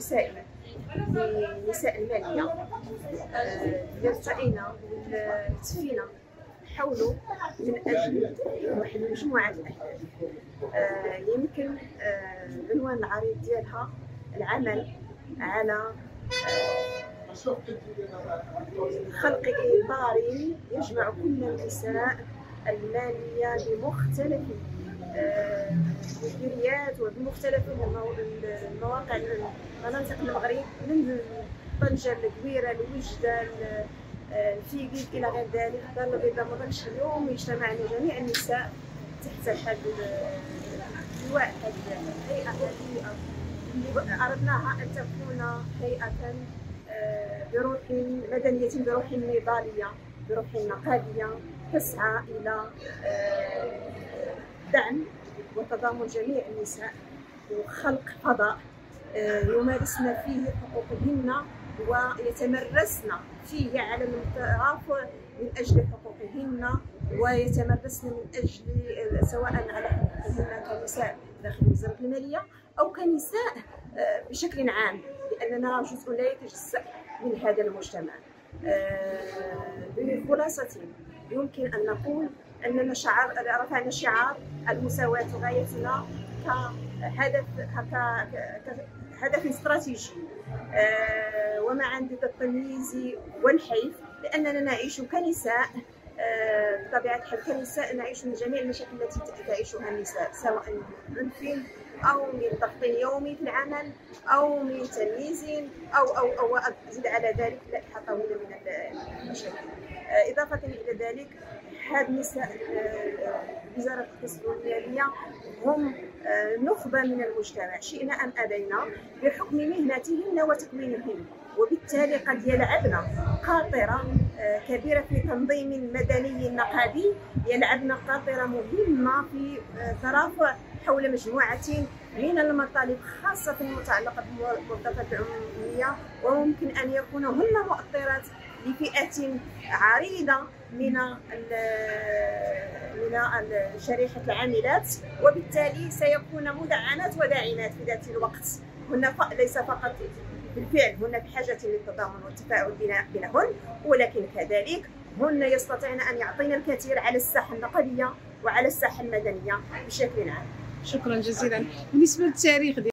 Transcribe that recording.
نسائي لنساء الماليه يرتئين والتفين حولوا من اجل واحد مجموعه الاهداف. يمكن العنوان العريض ديالها العمل على خلق اطار يجمع كل النساء الماليه بمختلف الجاليات وبمختلف المواقع المناطق المغرب، من طنجة لكويرة لوجدة الفيقيك الى غير ذلك. دار البيضاء مدركش اليوم يجتمع جميع النساء تحت هذا اللواء، هذه الهيئه اللي اردناها ان تكون هيئه بروح مدنيه، بروح نضاليه، بروح نقابيه، تسعى الى دعم وتضامن جميع النساء وخلق فضاء يمارسن فيه حقوقهن ويتمرسن فيه على الترافع من اجل حقوقهن، ويتمرسن من اجل سواء على حقوقهن كنساء داخل وزارة المالية او كنساء بشكل عام، لاننا جزء لا يتجزأ من هذا المجتمع. بخلاصة يمكن ان نقول اننا رفعنا شعار المساواة غايتنا كهدف استراتيجي ومعا ضد التمييز والحيف، لاننا نعيش كنساء بطبيعه الحال كنساء نعيش من جميع المشاكل التي تعيشها النساء، سواء من عنف او من ضغط يومي في العمل او من تمييز او زد على ذلك لائحه طويله من المشاكل. اضافه الى ذلك هاد النساء وزاره القسم الماليه هم نخبه من المجتمع شئنا ام ابينا بحكم مهنتهن وتكوينهن، وبالتالي قد يلعبن قاطره كبيره في تنظيم المدني النقابي، يلعبن قاطره مهمه في ترافع حول مجموعه من المطالب خاصه المتعلقه بالموظفات العموميه، وممكن ان يكون هن مؤطرات لفئه عريضه من شريحه العاملات، وبالتالي سيكون مدعنات وداعمات في ذات الوقت. هن ليس فقط بالفعل هن بحاجه للتضامن والتفاعل بينهن، ولكن كذلك هن يستطيعن ان يعطين الكثير على الساحه النقابيه وعلى الساحه المدنيه بشكل عام. شكرا جزيلا. بالنسبه للتاريخ